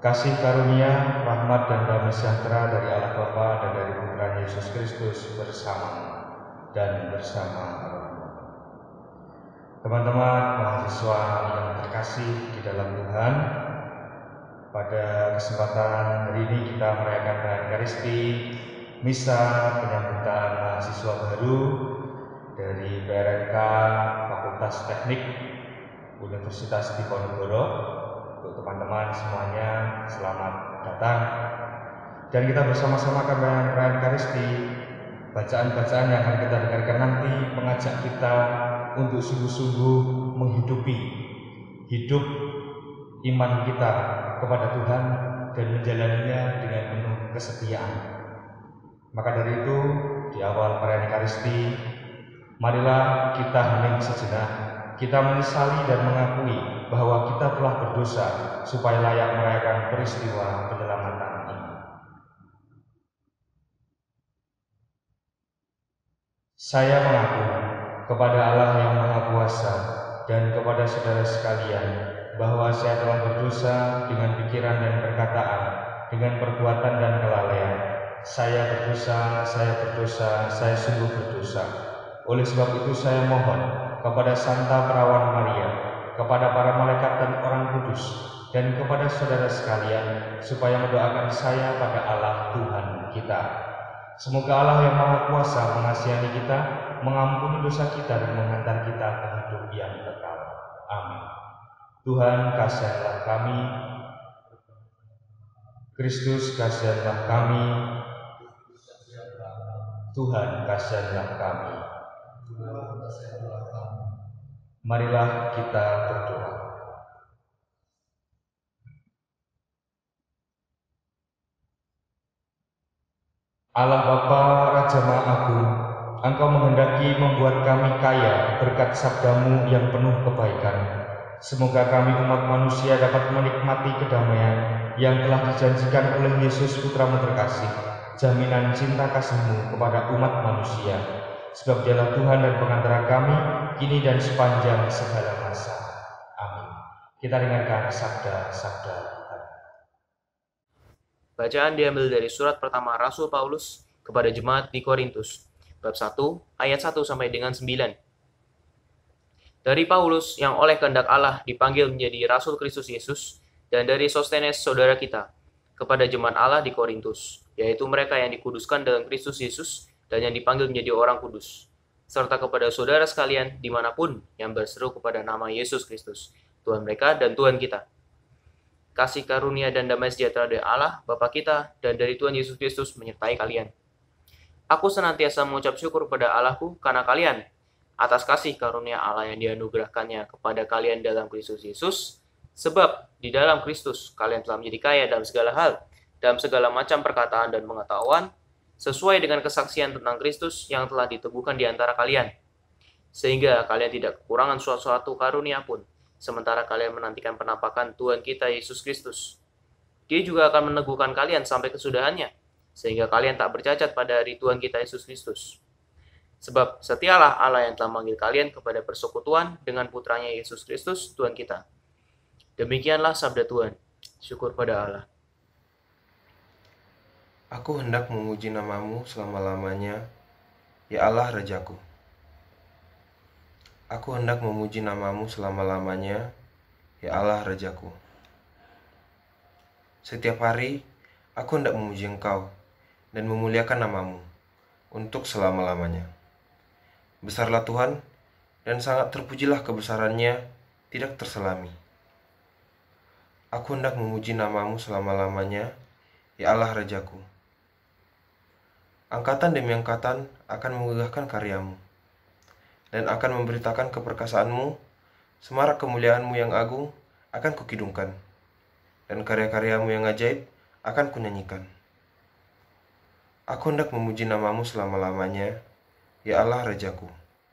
Kasih karunia, rahmat dan damai sejahtera dari Allah Bapa dan dari Putra Yesus Kristus bersama dan bersama rohmu. Teman-teman mahasiswa yang terkasih di dalam Tuhan, pada kesempatan hari ini kita merayakan perayaan Ekaristi, misa penyambutan mahasiswa baru dari PRNK Fakultas Teknik Universitas Diponegoro. Untuk teman-teman semuanya, selamat datang. Dan kita bersama-sama akan merayakan perayaan Ekaristi. Bacaan-bacaan yang akan kita dengarkan nanti mengajak kita untuk sungguh-sungguh menghidupi hidup iman kita kepada Tuhan dan menjalaninya dengan penuh kesetiaan. Maka dari itu, di awal perayaan Ekaristi, marilah kita hening sejenak, kita menyesali dan mengakui bahwa kita telah berdosa supaya layak merayakan peristiwa penyelamatan ini. Saya mengaku kepada Allah yang Maha Kuasa dan kepada saudara sekalian bahwa saya telah berdosa dengan pikiran dan perkataan, dengan perbuatan dan kelalaian. Saya berdosa, saya sungguh berdosa. Oleh sebab itu saya mohon kepada Santa Perawan Maria, kepada para malaikat dan orang kudus, dan kepada saudara sekalian, supaya mendoakan saya pada Allah Tuhan kita. Semoga Allah yang Maha Kuasa mengasihani kita, mengampuni dosa kita, dan menghantar kita ke hidup yang kekal. Amin. Tuhan, kasihanlah kami. Kristus, kasihanlah kami. Tuhan, kasihanlah kami. Marilah kita berdoa. Allah Bapa, Raja Maha Agung, Engkau menghendaki membuat kami kaya berkat sabdamu yang penuh kebaikan. Semoga kami umat manusia dapat menikmati kedamaian yang telah dijanjikan oleh Yesus Putramu terkasih, jaminan cinta kasih-Mu kepada umat manusia. Sebab Dialah Tuhan dan pengantara kami, kini dan sepanjang segala masa. Amin. Kita dengarkan sabda-sabda Tuhan. Bacaan diambil dari surat pertama Rasul Paulus kepada jemaat di Korintus, bab 1, ayat 1 sampai dengan 9. Dari Paulus yang oleh kehendak Allah dipanggil menjadi Rasul Kristus Yesus, dan dari Sostenes saudara kita, kepada jemaat Allah di Korintus, yaitu mereka yang dikuduskan dalam Kristus Yesus dan yang dipanggil menjadi orang kudus, serta kepada saudara sekalian dimanapun yang berseru kepada nama Yesus Kristus, Tuhan mereka dan Tuhan kita. Kasih karunia dan damai sejahtera dari Allah, Bapa kita, dan dari Tuhan Yesus Kristus menyertai kalian. Aku senantiasa mengucap syukur pada Allahku karena kalian, atas kasih karunia Allah yang dianugerahkannya kepada kalian dalam Kristus Yesus, sebab di dalam Kristus kalian telah menjadi kaya dalam segala hal, dalam segala macam perkataan dan pengetahuan, sesuai dengan kesaksian tentang Kristus yang telah diteguhkan di antara kalian, sehingga kalian tidak kekurangan suatu karunia pun, sementara kalian menantikan penampakan Tuhan kita Yesus Kristus. Dia juga akan meneguhkan kalian sampai kesudahannya, sehingga kalian tak bercacat pada hari Tuhan kita Yesus Kristus. Sebab setialah Allah yang telah memanggil kalian kepada persekutuan dengan putranya Yesus Kristus, Tuhan kita. Demikianlah sabda Tuhan. Syukur pada Allah. Aku hendak memuji namamu selama-lamanya, ya Allah Rajaku. Aku hendak memuji namamu selama-lamanya, ya Allah Rajaku. Setiap hari, aku hendak memuji Engkau dan memuliakan namamu untuk selama-lamanya. Besarlah Tuhan, dan sangat terpujilah kebesarannya, tidak terselami. Aku hendak memuji namamu selama-lamanya, ya Allah Rajaku. Angkatan demi angkatan akan menggugahkan karyamu, dan akan memberitakan keperkasaanmu, semarak kemuliaanmu yang agung akan kukidungkan, dan karya-karyamu yang ajaib akan kunyanyikan. Aku hendak memuji namamu selama-lamanya, ya Allah Rajaku.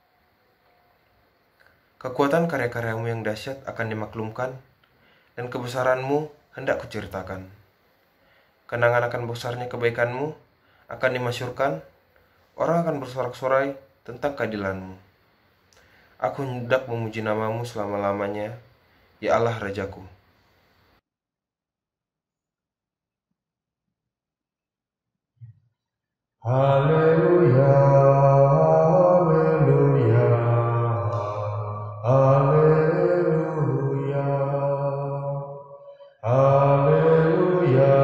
Kekuatan karya-karyamu yang dahsyat akan dimaklumkan, dan kebesaranmu hendak kuceritakan. Kenangan akan besarnya kebaikanmu akan dimasyurkan, orang akan bersorak-sorai tentang keadilanmu. Aku hendak memuji namamu selama-lamanya, ya Allah Rajaku. Haleluya, haleluya, haleluya, haleluya,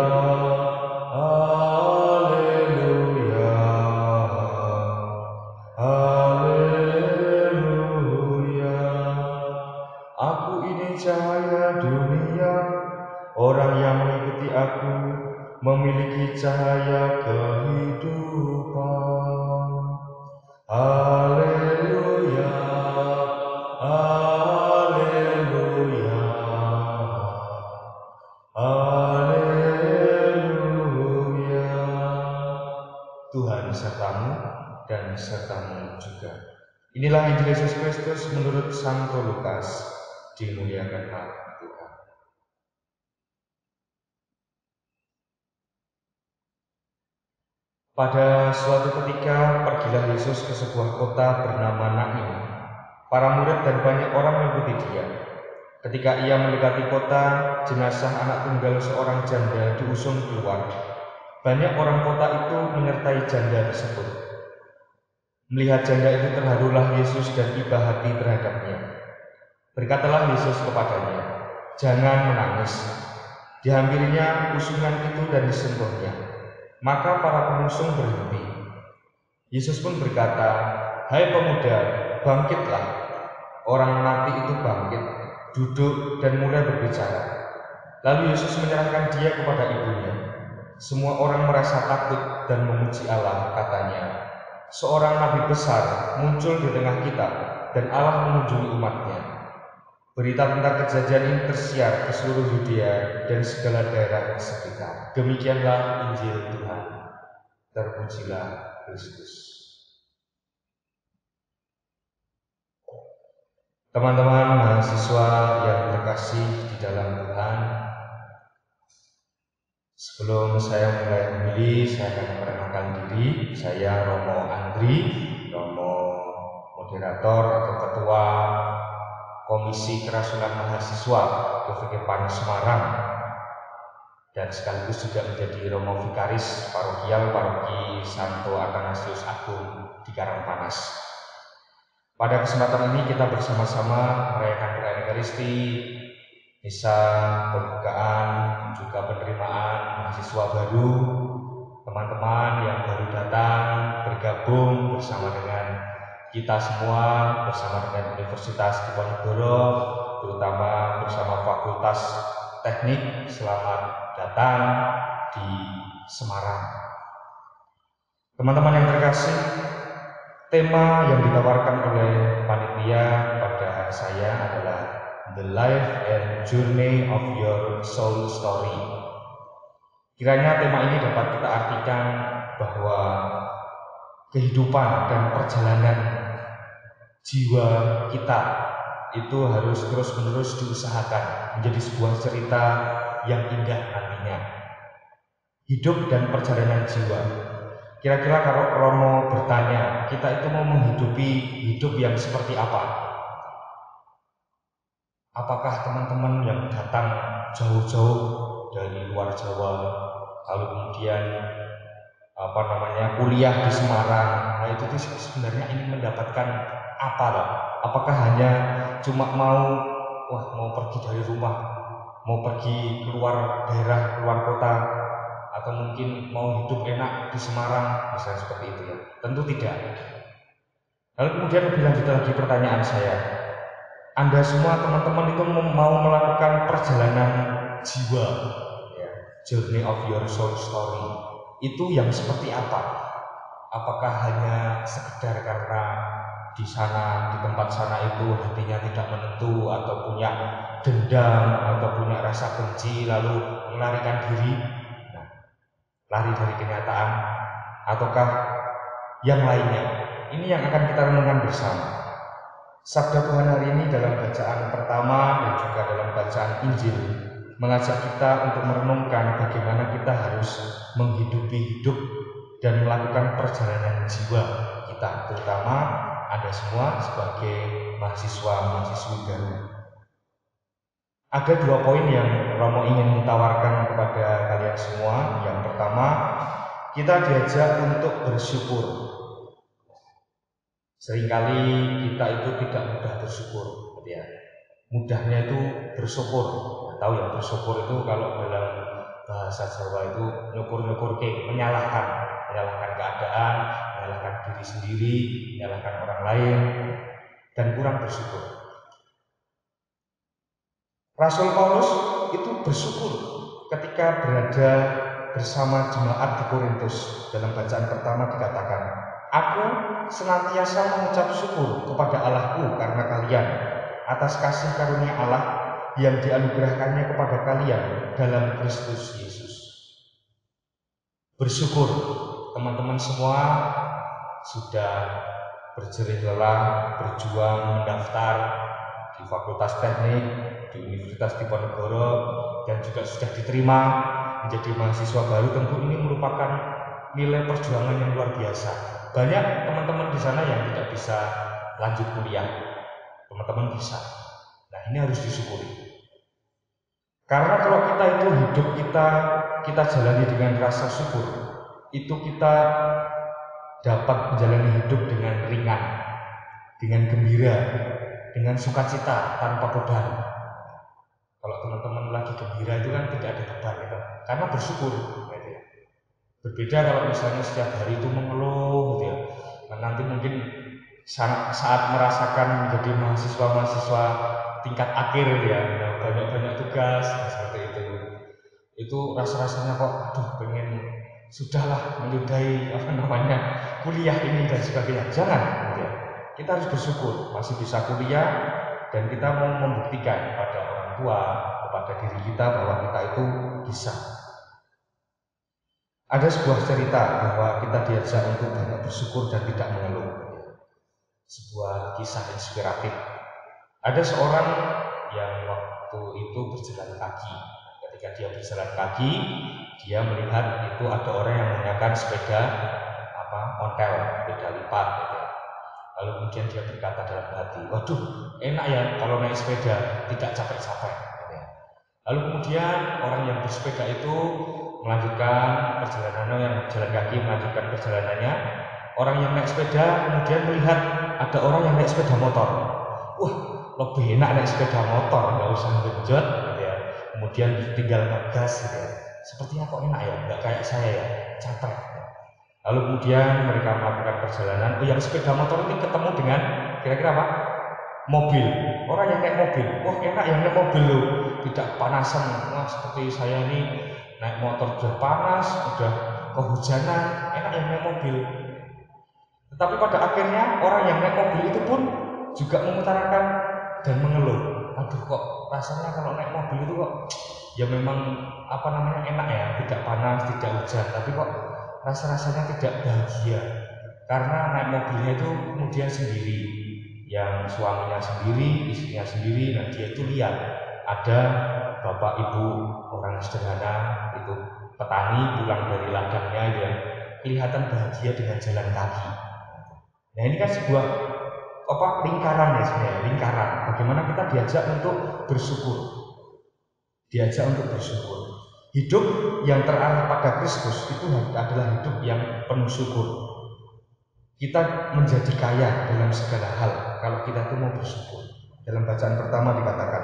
haleluya, haleluya. Aku ini cahaya dunia, orang yang mengikuti aku memiliki cahaya kehidupan. Haleluya, haleluya, haleluya. Tuhan sertamu dan sertamu juga. Inilah Injil Yesus Kristus menurut Santo Lukas. Dimuliakanlah Tuhan. Pada suatu ketika pergilah Yesus ke sebuah kota bernama Nain. Para murid dan banyak orang mengikuti dia. Ketika ia mendekati kota, jenazah anak tunggal seorang janda diusung keluar. Banyak orang kota itu menyertai janda tersebut. Melihat janda itu terharulah Yesus dan iba hati terhadapnya. Berkatalah Yesus kepadanya, "Jangan menangis." Dihampirinya usungan itu dan disentuhnya. Maka para pengusung berhenti. Yesus pun berkata, "Hai pemuda, bangkitlah." Orang mati itu bangkit, duduk dan mulai berbicara. Lalu Yesus menyerahkan dia kepada ibunya. Semua orang merasa takut dan memuji Allah, katanya, "Seorang nabi besar muncul di tengah kita dan Allah mengunjungi umatnya." Berita tentang kejadian ini tersiar ke seluruh Yudea dan segala daerah di sekitar. Demikianlah Injil Tuhan. Terpujilah Kristus. Teman-teman mahasiswa yang terkasih di dalam Tuhan, sebelum saya mulai memilih, saya akan memperkenalkan diri. Saya Romo Andri, Romo moderator atau ketua Komisi Kerasulan Mahasiswa GVK Semarang, dan sekaligus juga menjadi Romo Vikaris Parokial Paroki Santo Athanasius Agung di Karangpanas. Pada kesempatan ini kita bersama-sama merayakan perayaan Ekaristi, misa pembukaan, dan juga penerimaan mahasiswa baru, teman-teman yang baru datang bergabung bersama dengan kita semua, bersama dengan Universitas Diponegoro, terutama bersama Fakultas Teknik. Selamat datang di Semarang. Teman-teman yang terkasih, tema yang ditawarkan oleh panitia pada saya adalah The Life and Journey of Your Soul Story. Kiranya tema ini dapat kita artikan bahwa kehidupan dan perjalanan jiwa kita itu harus terus-menerus diusahakan menjadi sebuah cerita yang indah nantinya. Hidup dan perjalanan jiwa. Kira-kira kalau Romo bertanya, kita itu mau menghidupi hidup yang seperti apa? Apakah teman-teman yang datang jauh-jauh dari luar Jawa, lalu kemudian kuliah di Semarang, nah itu sebenarnya ingin mendapatkan apa loh? Apakah hanya cuma mau pergi dari rumah, mau pergi keluar daerah, keluar kota, atau mungkin mau hidup enak di Semarang, misalnya seperti itu ya? Tentu tidak. Lalu kemudian lebih lanjut lagi pertanyaan saya, Anda semua teman-teman itu mau melakukan perjalanan jiwa, ya, journey of your soul story, itu yang seperti apa? Apakah hanya sekedar karena di sana, di tempat sana itu hatinya tidak menentu, atau punya dendam, atau punya rasa benci, lalu melarikan diri, lari dari kenyataan, ataukah yang lainnya? Ini yang akan kita renungkan bersama. Sabda Tuhan hari ini dalam bacaan pertama dan juga dalam bacaan Injil mengajak kita untuk merenungkan bagaimana kita harus menghidupi hidup dan melakukan perjalanan jiwa kita, terutama Anda semua sebagai mahasiswa-mahasiswi baru. Ada 2 poin yang Romo ingin tawarkan kepada kalian semua. Yang pertama, kita diajak untuk bersyukur. Seringkali kita itu tidak mudah bersyukur, gitu ya. Mudahnya itu bersyukur. Tahu ya, bersyukur itu kalau dalam bahasa Jawa itu nyukur-nyukur menyalahkan keadaan, menyalahkan diri sendiri, menyalahkan orang lain, dan kurang bersyukur. Rasul Paulus itu bersyukur ketika berada bersama jemaat di Korintus. Dalam bacaan pertama dikatakan, "Aku senantiasa mengucap syukur kepada Allahku karena kalian, atas kasih karunia Allah yang dianugerahkannya kepada kalian dalam Kristus Yesus." Bersyukur teman-teman semua sudah berjerih lelah, berjuang mendaftar di Fakultas Teknik, di Universitas Diponegoro, dan juga sudah diterima menjadi mahasiswa baru. Tentu ini merupakan nilai perjuangan yang luar biasa. Banyak teman-teman di sana yang tidak bisa lanjut kuliah, teman-teman bisa. Nah, ini harus disyukuri. Karena kalau kita itu hidup kita jalani dengan rasa syukur, itu kita dapat menjalani hidup dengan ringan, dengan gembira, dengan sukacita tanpa beban. Kalau teman-teman lagi gembira itu kan tidak ada beban, gitu. Karena bersyukur, gitu ya. Berbeda kalau misalnya setiap hari itu mengeluh, gitu ya. Nah, nanti mungkin saat merasakan menjadi mahasiswa tingkat akhir, ya, banyak tugas, seperti itu rasa-rasanya kok, aduh, pengen sudahlah menyudahi kuliah ini dan sebagainya. Jangan, gitu ya. Kita harus bersyukur masih bisa kuliah, dan kita mau membuktikan kepada orang tua, kepada diri kita bahwa kita itu bisa. Ada sebuah cerita bahwa kita diajak untuk banyak bersyukur dan tidak mengeluh. Sebuah kisah inspiratif. Ada seorang yang waktu itu berjalan kaki. Ketika dia berjalan kaki, dia melihat itu ada orang yang menggunakan sepeda ontel, sepeda lipat, gitu. Lalu kemudian dia berkata dalam hati, waduh, enak ya kalau naik sepeda, tidak capek-capek, gitu. Lalu kemudian orang yang bersepeda itu melanjutkan perjalanannya, yang berjalan kaki melanjutkan perjalanannya. Orang yang naik sepeda kemudian melihat ada orang yang naik sepeda motor. Wah, lebih enak naik sepeda motor, nggak usah genjot, gitu ya. Kemudian tinggal ngegas, gitu ya. Sepertinya kok enak ya, nggak kayak saya ya, capek. Lalu kemudian mereka melakukan perjalanan. Yang sepeda motor ini ketemu dengan kira-kira apa? Mobil. Orang yang naik mobil, wah enak yang naik mobil loh, tidak panasan. Wah, seperti saya ini naik motor udah panas, udah kehujanan, enak yang naik mobil. Tetapi pada akhirnya orang yang naik mobil itu pun juga mengutarakan dan mengeluh, aduh kok rasanya kalau naik mobil itu kok ya memang enak ya, tidak panas, tidak hujan, tapi kok rasa-rasanya tidak bahagia karena naik mobilnya itu kemudian sendiri, yang suaminya sendiri, istrinya sendiri. Nah, dia itu lihat ada bapak ibu orang sederhana itu petani pulang dari ladangnya, dia kelihatan bahagia dengan jalan kaki. Nah, ini kan sebuah lingkaran ya, sebenarnya lingkaran. Bagaimana kita diajak untuk bersyukur, diajak untuk bersyukur. Hidup yang terarah pada Kristus itu adalah hidup yang penuh syukur. Kita menjadi kaya dalam segala hal kalau kita itu mau bersyukur. Dalam bacaan pertama dikatakan,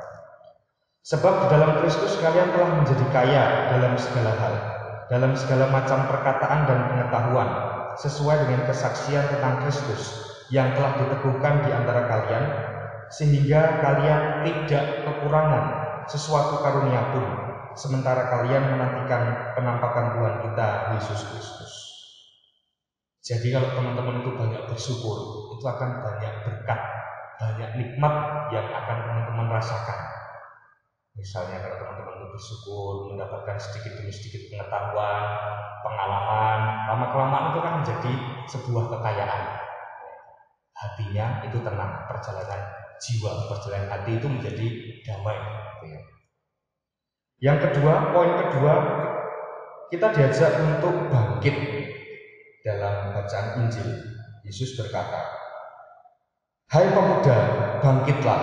sebab di dalam Kristus kalian telah menjadi kaya dalam segala hal, dalam segala macam perkataan dan pengetahuan, sesuai dengan kesaksian tentang Kristus yang telah diteguhkan di antara kalian, sehingga kalian tidak kekurangan sesuatu karunia pun, sementara kalian menantikan penampakan Tuhan kita Yesus Kristus. Jadi kalau teman-teman itu banyak bersyukur, itu akan banyak berkat, banyak nikmat yang akan teman-teman rasakan. Misalnya kalau teman-teman itu bersyukur, mendapatkan sedikit demi sedikit pengetahuan, pengalaman, lama-kelamaan itu kan menjadi sebuah kekayaan. Hatinya itu tenang, perjalanan jiwa, perjalanan hati itu menjadi damai. Yang kedua, poin kedua, kita diajak untuk bangkit. Dalam bacaan Injil, Yesus berkata, hai pemuda, bangkitlah.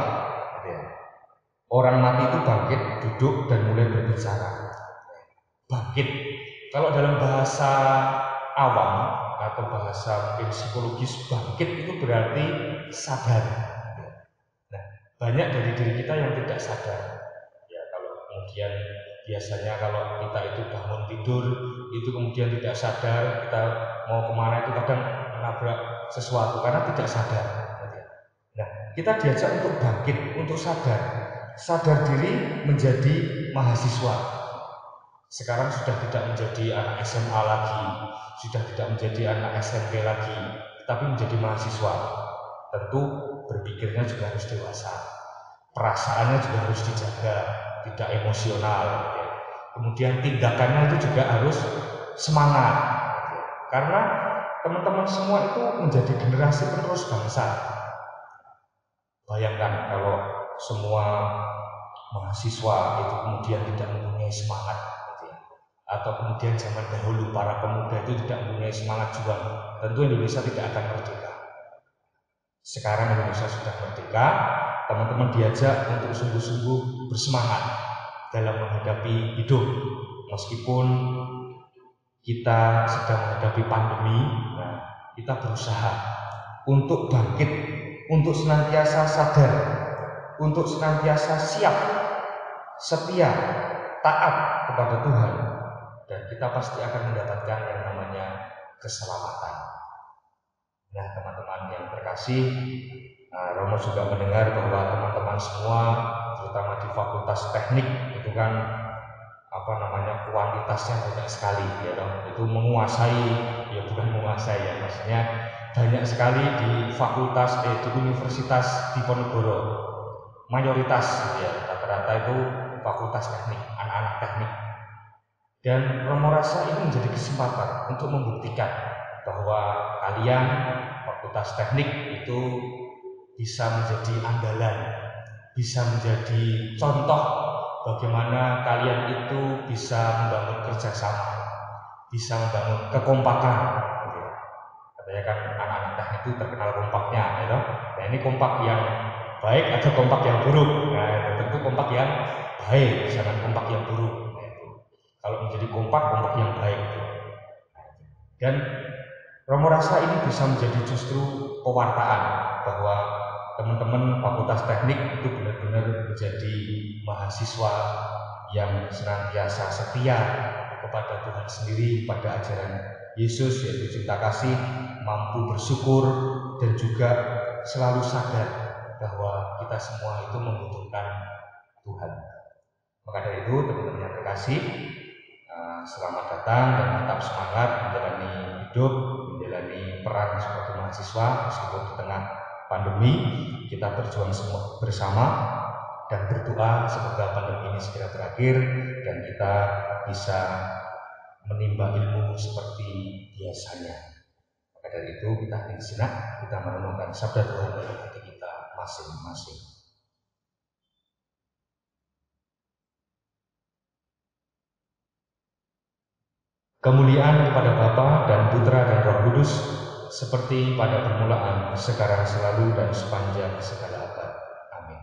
Orang mati itu bangkit, duduk dan mulai berbicara. Bangkit. Kalau dalam bahasa awam atau bahasa mungkin psikologis, bangkit itu berarti sadar. Nah, banyak dari diri kita yang tidak sadar. Ya, kalau kemudian biasanya kalau kita itu bangun tidur itu kemudian tidak sadar kita mau kemana, itu kadang menabrak sesuatu karena tidak sadar. Nah, kita diajak untuk bangkit, untuk sadar diri menjadi mahasiswa. Sekarang sudah tidak menjadi anak SMA lagi, sudah tidak menjadi anak SMP lagi, tapi menjadi mahasiswa. Tentu berpikirnya juga harus dewasa, perasaannya juga harus dijaga, tidak emosional. Ya. Kemudian tindakannya itu juga harus semangat, karena teman-teman semua itu menjadi generasi penerus bangsa. Bayangkan kalau semua mahasiswa itu kemudian tidak mempunyai semangat, atau kemudian zaman dahulu para pemuda itu tidak mempunyai semangat juang, tentu Indonesia tidak akan merdeka. Sekarang Indonesia sudah merdeka, teman-teman diajak untuk sungguh-sungguh bersemangat dalam menghadapi hidup. Meskipun kita sedang menghadapi pandemi, kita berusaha untuk bangkit, untuk senantiasa sadar, untuk senantiasa siap, setia, taat kepada Tuhan, dan kita pasti akan mendapatkan yang namanya keselamatan. Nah, teman-teman yang terkasih, Romo juga mendengar bahwa teman-teman semua, terutama di Fakultas Teknik, itu kan kuantitasnya banyak sekali, ya dong. Itu menguasai, ya bukan menguasai ya, maksudnya banyak sekali di fakultas, di Universitas Diponegoro, mayoritas ya rata-rata itu Fakultas Teknik, anak-anak teknik. Dan Romo rasa ini menjadi kesempatan untuk membuktikan bahwa kalian Fakultas Teknik itu bisa menjadi andalan, bisa menjadi contoh bagaimana kalian itu bisa membangun kerjasama, bisa membangun kekompakan. Katanya kan anak-anak teknik itu terkenal kompaknya, ya. Nah, ini kompak yang baik atau kompak yang buruk? Nah, tentu kompak yang baik, jangan kompak yang buruk. Kalau menjadi kompak yang baik. Dan Romo rasa ini bisa menjadi justru pewartaan bahwa teman-teman Fakultas Teknik itu benar-benar menjadi mahasiswa yang senantiasa setia kepada Tuhan sendiri, pada ajaran Yesus yaitu cinta kasih, mampu bersyukur, dan juga selalu sadar bahwa kita semua itu membutuhkan Tuhan. Maka dari itu, teman-teman yang terkasih, selamat datang dan tetap semangat menjalani hidup, menjalani peran sebagai mahasiswa meskipun di tengah pandemi. Kita berjuang semua bersama dan berdoa semoga pandemi ini segera berakhir dan kita bisa menimba ilmu seperti biasanya. Maka dari itu kita ingin sejenak, kita merenungkan sabda Tuhan dalam hati kita masing-masing. Kemuliaan kepada Bapa dan Putra dan Roh Kudus, seperti pada permulaan, sekarang, selalu, dan sepanjang segala abad. Amin.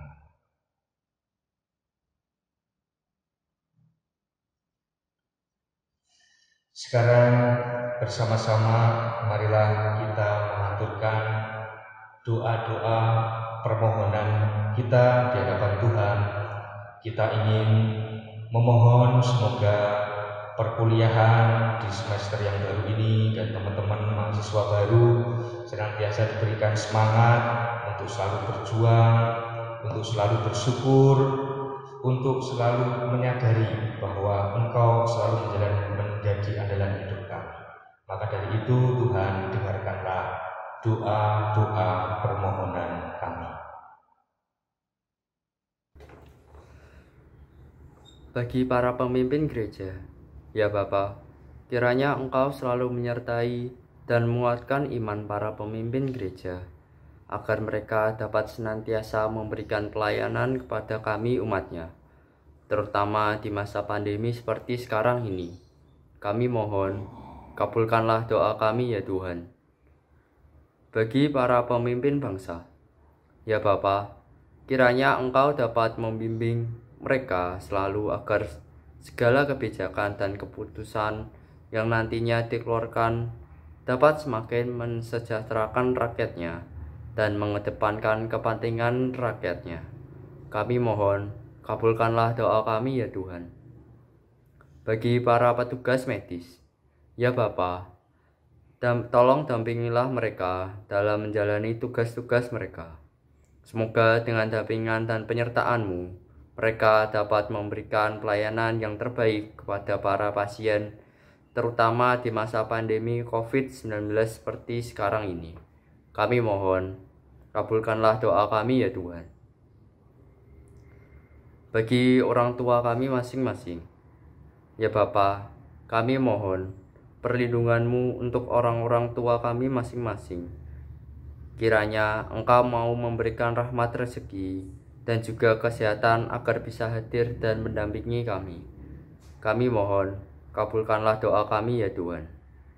Sekarang bersama-sama marilah kita mengaturkan doa-doa permohonan kita di hadapan Tuhan. Kita ingin memohon semoga perkuliahan di semester yang baru ini dan teman-teman mahasiswa baru senantiasa diberikan semangat untuk selalu berjuang, untuk selalu bersyukur, untuk selalu menyadari bahwa Engkau selalu menjadi andalan hidup kami. Maka dari itu Tuhan, dengarkanlah doa-doa permohonan kami. Bagi para pemimpin gereja, ya Bapa, kiranya Engkau selalu menyertai dan menguatkan iman para pemimpin gereja, agar mereka dapat senantiasa memberikan pelayanan kepada kami umat-Nya, terutama di masa pandemi seperti sekarang ini. Kami mohon, kabulkanlah doa kami ya Tuhan. Bagi para pemimpin bangsa, ya Bapa, kiranya Engkau dapat membimbing mereka selalu agar segala kebijakan dan keputusan yang nantinya dikeluarkan dapat semakin mensejahterakan rakyatnya dan mengedepankan kepentingan rakyatnya. Kami mohon, kabulkanlah doa kami ya Tuhan. Bagi para petugas medis, ya Bapa, tolong dampingilah mereka dalam menjalani tugas-tugas mereka. Semoga dengan dampingan dan penyertaan-Mu, mereka dapat memberikan pelayanan yang terbaik kepada para pasien, terutama di masa pandemi COVID-19 seperti sekarang ini. Kami mohon, kabulkanlah doa kami ya Tuhan. Bagi orang tua kami masing-masing, ya Bapa, kami mohon perlindungan-Mu untuk orang-orang tua kami masing-masing. Kiranya Engkau mau memberikan rahmat rezeki dan juga kesehatan agar bisa hadir dan mendampingi kami. Kami mohon, kabulkanlah doa kami ya Tuhan.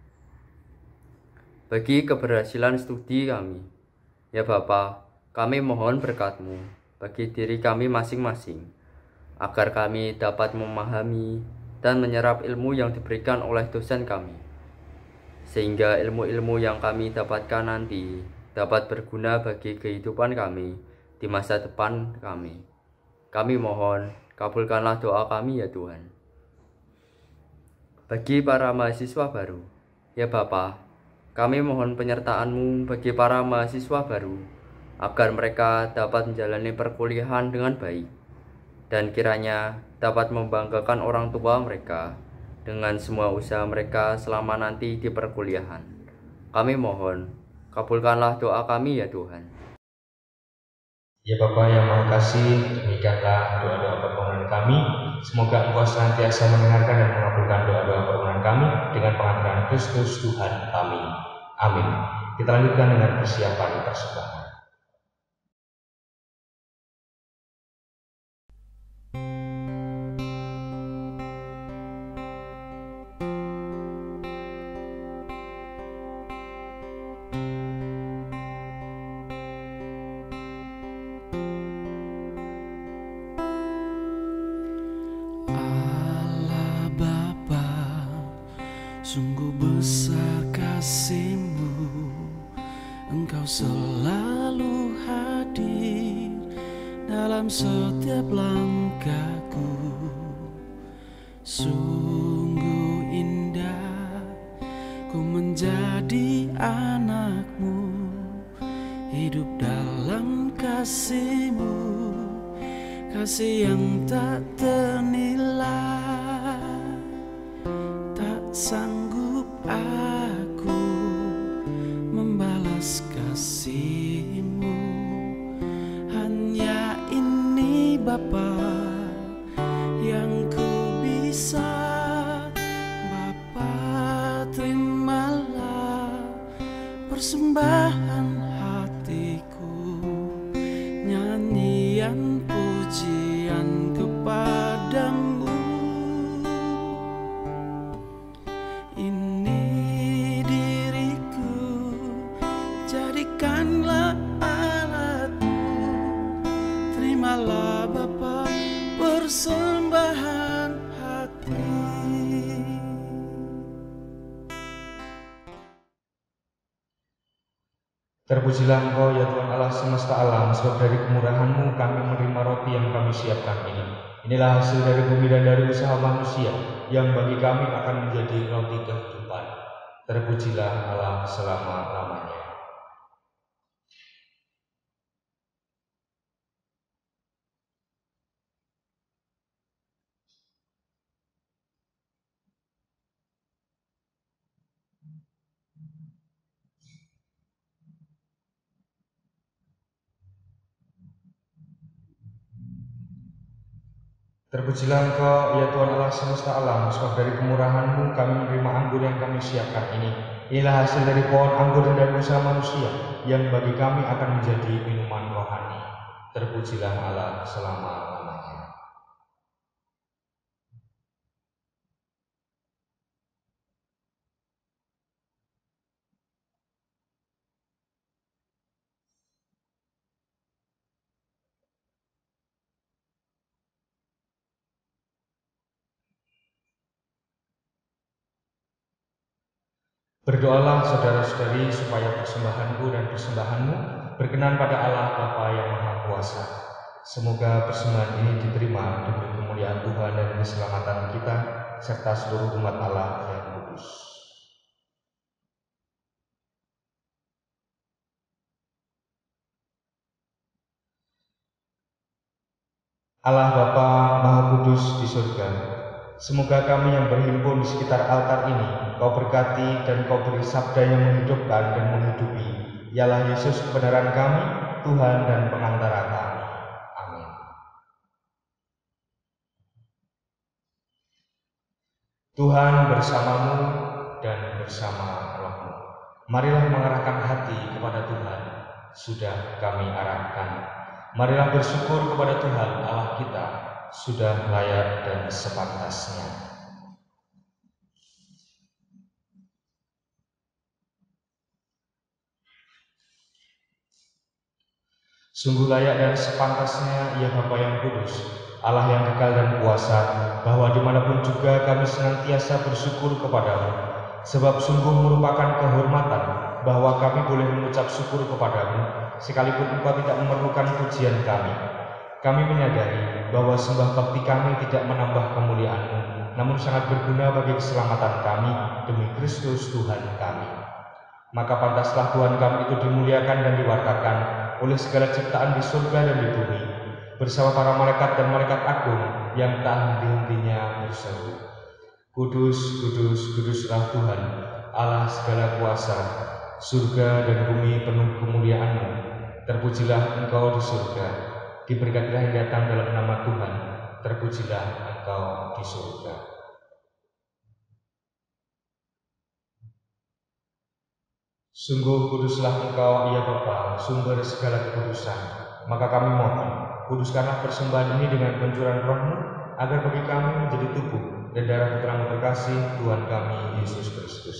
Bagi keberhasilan studi kami, ya Bapa, kami mohon berkat-Mu bagi diri kami masing-masing, agar kami dapat memahami dan menyerap ilmu yang diberikan oleh dosen kami, sehingga ilmu-ilmu yang kami dapatkan nanti dapat berguna bagi kehidupan kami di masa depan kami. Kami mohon, kabulkanlah doa kami ya Tuhan. Bagi para mahasiswa baru, ya Bapa, kami mohon penyertaan-Mu bagi para mahasiswa baru, agar mereka dapat menjalani perkuliahan dengan baik, dan kiranya dapat membanggakan orang tua mereka dengan semua usaha mereka selama nanti di perkuliahan. Kami mohon, kabulkanlah doa kami ya Tuhan. Ya Bapa yang Maha Kasih, demikianlah doa-doa permohonan kami. Semoga Engkau senantiasa mendengarkan dan mengabulkan doa-doa permohonan kami dengan pengampunan Kristus Tuhan kami. Amin. Kita lanjutkan dengan persiapan persembahan. Sungguh besar kasih-Mu, Engkau selalu hadir dalam setiap langkahku. Sungguh indah ku menjadi anak-Mu, hidup dalam kasih-Mu, kasih yang tak ternilai. Sanggup aku membalas kasih-Mu, hanya ini Bapa yang ku bisa. Bapa, terimalah persembahan hatiku, nyanyian pujian kepadamu. Jadikanlah alat-Mu, terimalah Bapa persembahan hati. Terpujilah Engkau ya Tuhan Allah semesta alam, sebab dari kemurahan-Mu kami menerima roti yang kami siapkan ini. Inilah hasil dari bumi dan dari usaha manusia, yang bagi kami akan menjadi roti kehidupan. Terpujilah Allah selama-lamanya. Terpujilah Engkau ya Tuhan Allah semesta alam, sebab dari kemurahan-Mu kami menerima anggur yang kami siapkan ini. Inilah hasil dari pohon anggur dan dari usaha manusia, yang bagi kami akan menjadi minuman rohani. Terpujilah Allah selama-lamanya. Berdoalah saudara-saudari supaya persembahanku dan persembahanmu berkenan pada Allah Bapa yang Maha Kuasa. Semoga persembahan ini diterima demi kemuliaan Tuhan dan keselamatan kita serta seluruh umat Allah yang kudus. Allah Bapa Maha Kudus di surga, semoga kami yang berhimpun di sekitar altar ini Kau berkati dan Kau beri sabda yang menghidupkan dan menghidupi, ialah Yesus kebenaran kami, Tuhan dan pengantara kami. Amin. Tuhan bersamamu dan bersama rohmu. Marilah mengarahkan hati kepada Tuhan, sudah kami arahkan. Marilah bersyukur kepada Tuhan Allah kita, sudah layak dan sepantasnya. Sungguh layak dan sepantasnya ya Bapa yang kudus, Allah yang kekal dan kuasa, bahwa dimanapun juga kami senantiasa bersyukur kepadamu, sebab sungguh merupakan kehormatan bahwa kami boleh mengucap syukur kepadamu, sekalipun Engkau tidak memerlukan pujian kami. Kami menyadari bahwa sembah bakti kami tidak menambah kemuliaan-Mu, namun sangat berguna bagi keselamatan kami demi Kristus Tuhan kami. Maka pantaslah Tuhan kami itu dimuliakan dan diwartakan oleh segala ciptaan di surga dan di bumi, bersama para malaikat dan malaikat agung yang tak henti-hentinya berseru, Kudus, kudus, kuduslah Tuhan, Allah segala kuasa, surga dan bumi penuh kemuliaan-Mu. Terpujilah Engkau di surga, diberkatilah yang datang dalam nama Tuhan, terpujilah Engkau di surga. Sungguh kuduslah Engkau, ya Bapa, sumber segala kekudusan. Maka kami mohon, kuduskanlah persembahan ini dengan pencurahan Roh-Mu, agar bagi kami menjadi tubuh dan darah Putra-Mu terkasih, Tuhan kami Yesus Kristus.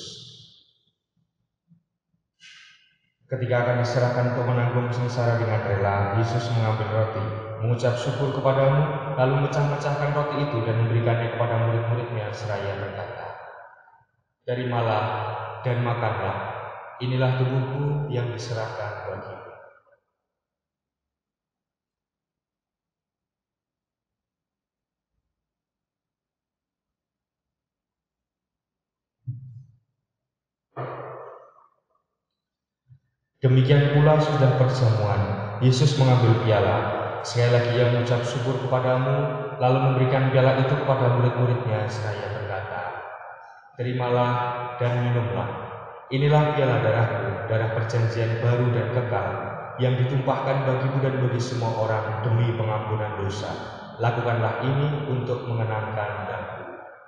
Ketika akan diserahkan untuk menanggung sengsara dengan rela, Yesus mengambil roti, mengucap syukur kepadamu, lalu mecah-mecahkan roti itu dan memberikannya kepada murid-muridnya seraya berkata, Terimalah dan makanlah. Inilah tubuhku yang diserahkan bagimu. Demikian pula sudah perjamuan, Yesus mengambil piala. Sekali lagi ia mengucap syukur kepadamu, lalu memberikan piala itu kepada murid-muridnya seraya berkata, Terimalah dan minumlah. Inilah piala darahku, darah perjanjian baru dan kekal, yang ditumpahkan bagimu dan bagi semua orang demi pengampunan dosa. Lakukanlah ini untuk mengenangkan aku.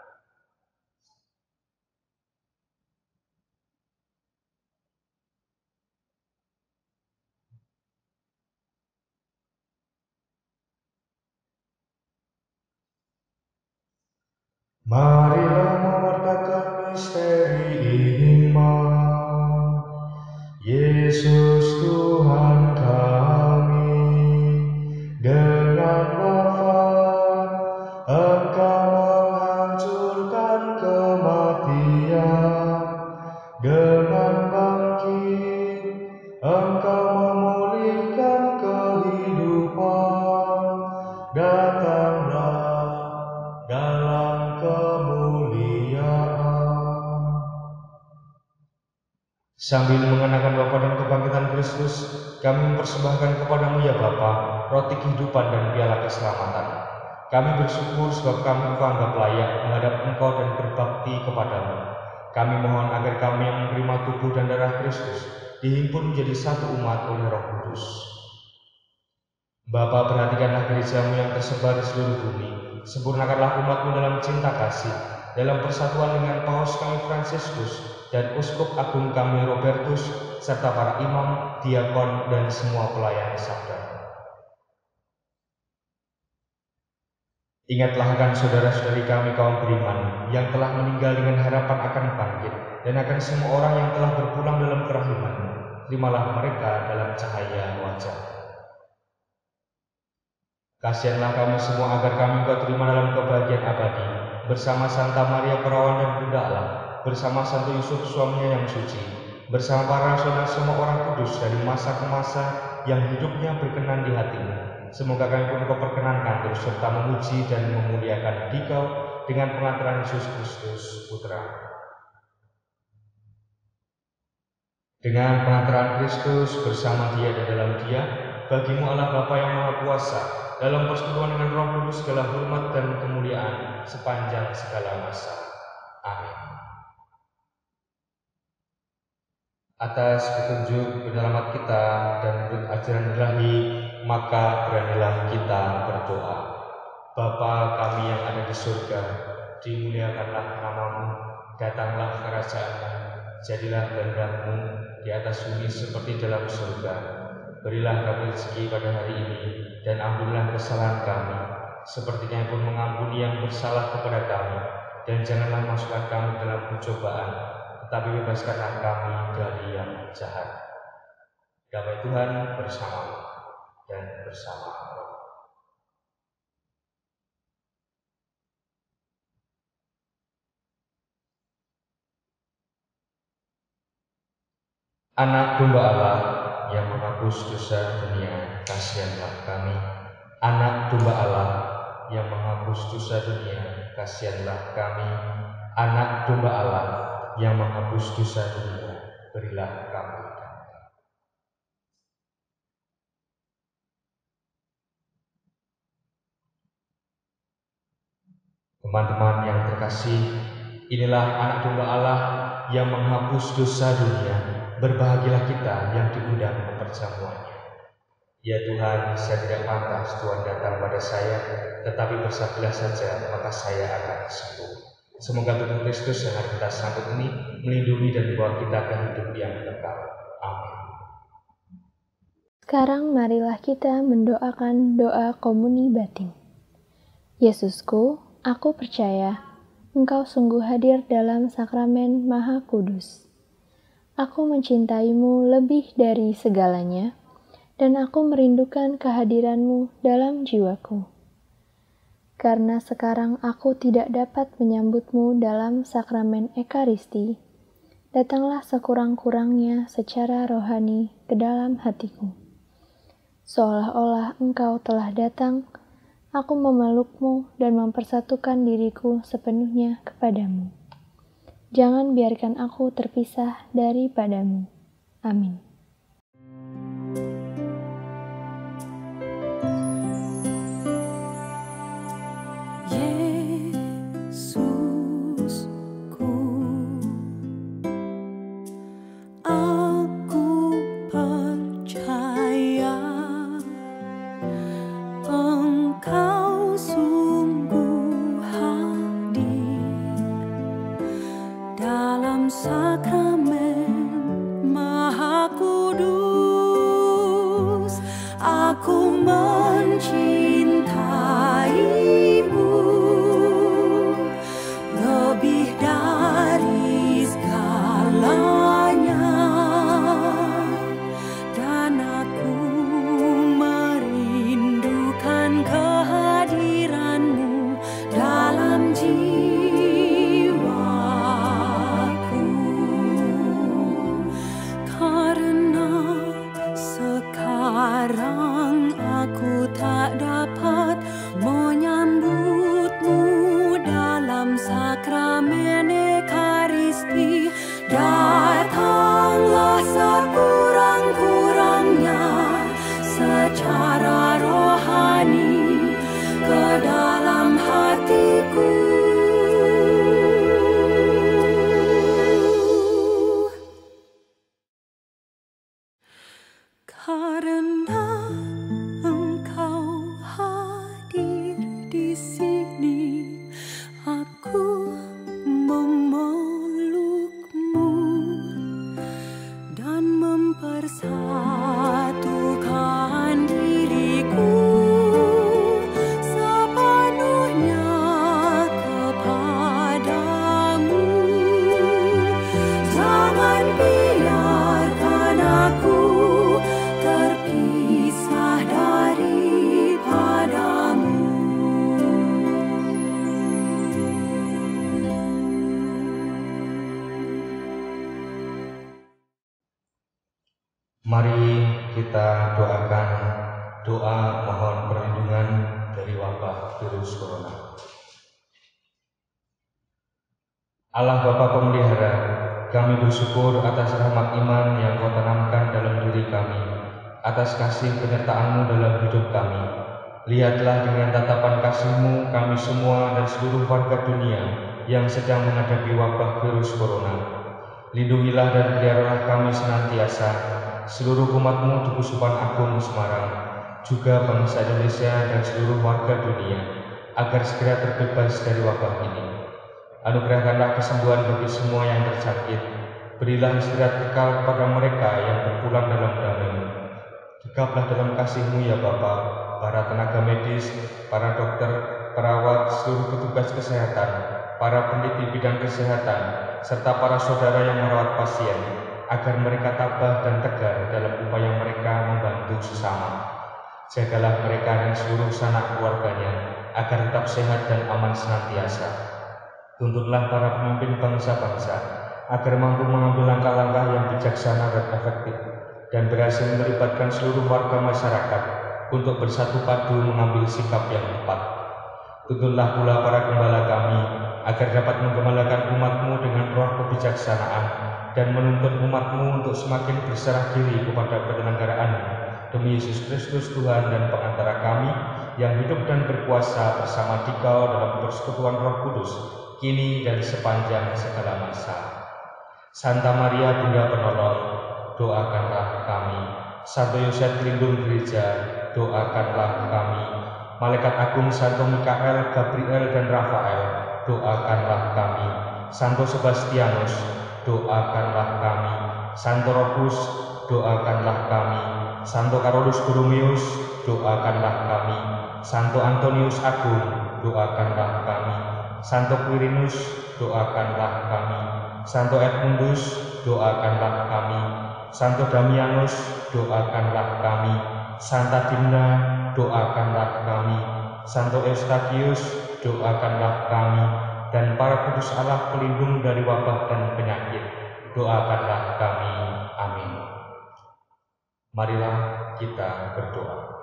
Marilah mewartakan misteri iman. Yesus Tuhan kami, dengan wafat Engkau menghancurkan kematian, dengan bangkit Engkau memulihkan kehidupan. Datanglah dalam kemuliaan. Sambil mengenakan wafat dan kebangkitan Kristus, kami mempersembahkan kepadamu ya Bapa, roti kehidupan dan piala keselamatan. Kami bersyukur sebab kami Engkau anggap layak menghadap Engkau dan berbakti kepadamu. Kami mohon agar kami yang menerima tubuh dan darah Kristus dihimpun menjadi satu umat oleh Roh Kudus. Bapa, perhatikanlah gerejamu yang tersebar di seluruh bumi. Sempurnakanlah umatmu dalam cinta kasih, dalam persatuan dengan Paus kami Fransiskus dan Uskup Agung kami Robertus, serta para imam, diakon, dan semua pelayan sabda. Ingatlah akan saudara-saudari kami kaum beriman yang telah meninggal dengan harapan akan bangkit, dan akan semua orang yang telah berpulang dalam kerahiman-Mu. Terimalah mereka dalam cahaya wajah. Kasihanlah kami semua agar kami Engkau terima dalam kebahagiaan abadi, bersama Santa Maria Perawan dan Bunda Allah, bersama Santo Yusuf suaminya yang suci, bersama para rasul dan semua orang kudus dari masa ke masa yang hidupnya berkenan di hatimu. Semoga kami pun Engkau perkenankan terus serta memuji dan memuliakan Dikau dengan pengantaran Yesus Kristus Putra. Dengan pengantaran Kristus bersama Dia dan dalam Dia, bagimu Allah Bapa yang Maha Kuasa, dalam persekutuan dengan Roh Kudus segala hormat dan kemuliaan sepanjang segala masa. Amin. Atas petunjuk penyelamat kita dan menurut ajaran ilahi, maka beranilah kita berdoa. Bapa kami yang ada di surga, dimuliakanlah namamu, datanglah kerajaan-Mu, jadilah kehendak-Mu di atas bumi seperti dalam surga. Berilah kami rezeki pada hari ini, dan ampunilah kesalahan kami, seperti kami pun mengampuni yang bersalah kepada kami. Dan janganlah masukkan kami dalam pencobaan, tetapi bebaskanlah kami dari yang jahat. Damai Tuhan bersamamu dan bersama Roh. Anak domba Allah yang menghapus dosa dunia, kasihanlah kami. Anak domba Allah yang menghapus dosa dunia, kasihanlah kami. Anak domba Allah yang menghapus dosa dunia, berilah kami. Teman-teman yang terkasih, inilah anak domba Allah yang menghapus dosa dunia. Berbahagialah kita yang diundang ke perjamuannya. Ya Tuhan, saya tidak pantas Tuhan datang pada saya, tetapi bersabdalah saja, maka saya akan sembuh. Semoga Tuhan Kristus yang hari kita sambut ini melindungi dan membawa kita ke hidup yang kekal. Amin. Sekarang marilah kita mendoakan doa komuni batin. Yesusku, aku percaya Engkau sungguh hadir dalam sakramen Maha Kudus. Aku mencintaimu lebih dari segalanya, dan aku merindukan kehadiranmu dalam jiwaku. Karena sekarang aku tidak dapat menyambutmu dalam sakramen Ekaristi, datanglah sekurang-kurangnya secara rohani ke dalam hatiku. Seolah-olah Engkau telah datang, aku memelukmu dan mempersatukan diriku sepenuhnya kepadamu. Jangan biarkan aku terpisah daripadamu. Amin. Yesusku, aku percaya Engkau sungguh hadir dalam sakramen Maha Kudus. Aku mencintaimu lebih dari segalanya, dan aku merindukan kehadiranmu dalam jiwaku. Karena sekarang aku tak dapat menyambutmu dalam sakramen Ekaristi, datanglah sekurang-kurangnya secara rohani ke dalam hatiku. Karena Engkau hadir di sini, aku memelukmu dan mempersatukan diriku sepenuhnya kepadamu. Jangan biarkan aku terpisah daripadamu. Mari kita doakan doa mohon perlindungan dari wabah virus corona. Allah Bapa Pemelihara, kami bersyukur atas rahmat iman yang Kau tanamkan dalam diri kami, atas kasih penyertaan-Mu dalam hidup kami. Lihatlah dengan tatapan kasih-Mu kami semua dan seluruh warga dunia yang sedang menghadapi wabah virus corona. Lindungilah dan peliharalah kami senantiasa, seluruh umat-Mu di Kusupan Agung Semarang, juga bangsa Indonesia dan seluruh warga dunia, agar segera terbebas dari wabah ini. Anugerahkanlah kesembuhan bagi semua yang tersakit. Berilah istirahat kekal kepada mereka yang berpulang dalam damai. Gegaplah dalam kasih-Mu ya Bapa, para tenaga medis, para dokter, perawat, seluruh petugas kesehatan, para peneliti bidang kesehatan, serta para saudara yang merawat pasien, agar mereka tabah dan tegar dalam upaya mereka membantu sesama. Jagalah mereka dan seluruh sanak keluarganya, agar tetap sehat dan aman senantiasa. Tuntunlah para pemimpin bangsa-bangsa agar mampu mengambil langkah-langkah yang bijaksana dan efektif dan berhasil melibatkan seluruh warga masyarakat untuk bersatu padu mengambil sikap yang tepat. Tuntunlah pula para gembala kami agar dapat menggembalakan umat-Mu dengan roh kebijaksanaan dan menuntun umat-Mu untuk semakin berserah diri kepada penyelenggaraan demi Yesus Kristus Tuhan dan pengantara kami yang hidup dan berkuasa bersama Dikau dalam persekutuan Roh Kudus, kini dan sepanjang segala masa. Santa Maria Bunda Penolong, doakanlah kami. Santo Yosef Pelindung Gereja, doakanlah kami. Malaikat Agung Santo Mikael, Gabriel dan Rafael, doakanlah kami. Santo Sebastianus, doakanlah kami. Santo Robus, doakanlah kami. Santo Carolus Borromeus, doakanlah kami. Santo Antonius Agung, doakanlah kami. Santo Quirinus, doakanlah kami. Santo Edmundus, doakanlah kami. Santo Damianus, doakanlah kami. Santa Dimna, doakanlah kami. Santo Eustachius, doakanlah kami. Dan para kudus Allah pelindung dari wabah dan penyakit, doakanlah kami. Amin. Marilah kita berdoa.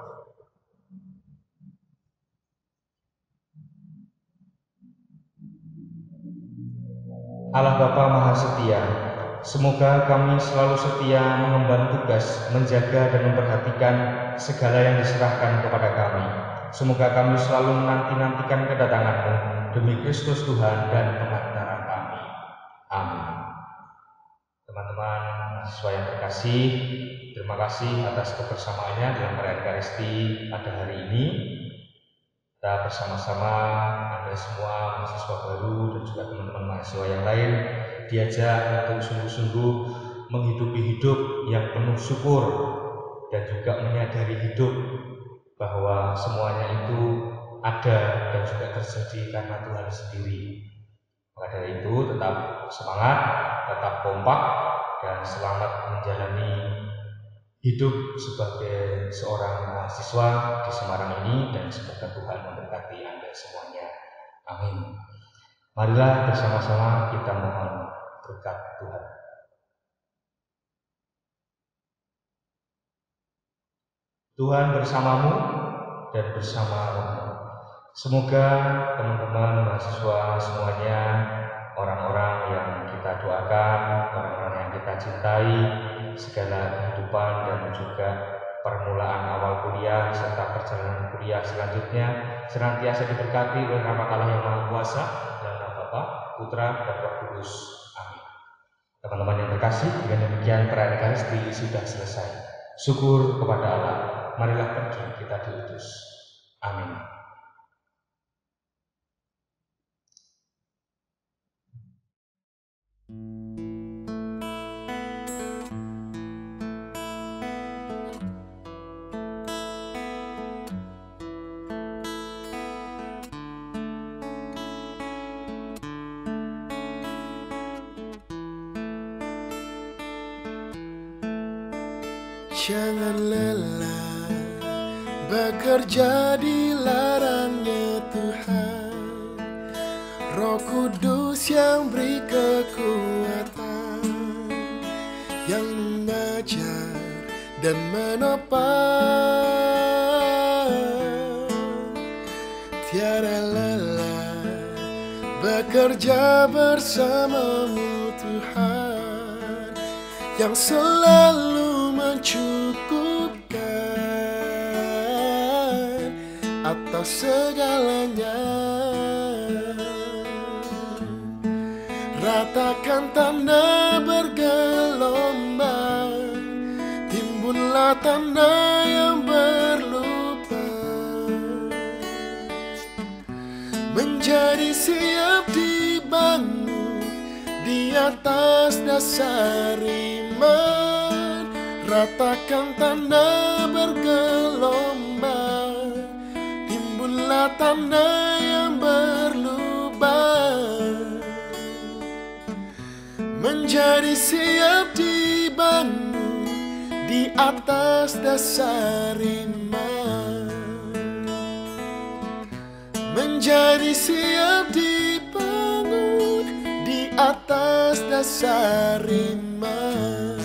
Allah Bapa Maha Setia, semoga kami selalu setia mengemban tugas, menjaga dan memperhatikan segala yang diserahkan kepada kami. Semoga kami selalu menanti-nantikan kedatangan-Mu demi Kristus Tuhan dan pengantara kami. Amin. Teman-teman mahasiswa yang terkasih, terima kasih atas kebersamaannya dalam perayaan Ekaristi pada hari ini. Kita bersama-sama, Anda semua mahasiswa baru dan juga teman-teman mahasiswa yang lain diajak untuk sungguh-sungguh menghidupi hidup yang penuh syukur dan juga menyadari hidup bahwa semuanya itu ada dan juga terjadi karena Tuhan sendiri. Maka dari itu tetap semangat, tetap kompak, dan selamat menjalani hidup sebagai seorang mahasiswa di Semarang ini, dan semoga Tuhan memberkati Anda semuanya. Amin. Marilah bersama-sama kita mohon berkat Tuhan. Tuhan bersamamu dan bersama rohmu. Semoga teman-teman mahasiswa semuanya, orang-orang yang kita doakan, orang-orang yang kita cintai, segala kehidupan dan juga permulaan awal kuliah serta perjalanan kuliah selanjutnya senantiasa diberkati oleh rahmat Allah yang Maha Kuasa, dalam nama Bapa, Putra, dan Roh Kudus. Amin. Teman-teman yang terkasih, dengan demikian perayaan Ekaristi sudah selesai. Syukur kepada Allah. Marilah pergi kita diutus. Amin. Jangan lelah bekerja di larangnya Tuhan. Roh Kudus yang beri kekuatan, yang mengajar dan menopang. Tiada lelah bekerja bersamamu Tuhan, yang selalu mencukupkan atas segalanya. Ratakan tanah bergelombang, timbunlah tanah yang berlubang, menjadi siap dibangun di atas dasar iman. Ratakan tanah bergelombang, timbunlah tanah yang berlubang, menjadi siap dibangun di atas dasar iman. Menjadi siap dibangun di atas dasar iman.